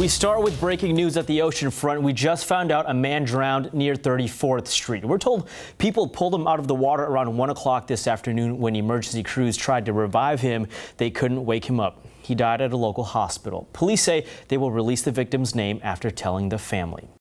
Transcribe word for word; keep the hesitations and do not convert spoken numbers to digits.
We start with breaking news at the oceanfront. We just found out a man drowned near thirty-fourth street. We're told people pulled him out of the water around one o'clock this afternoon when emergency crews tried to revive him. They couldn't wake him up. He died at a local hospital. Police say they will release the victim's name after telling the family.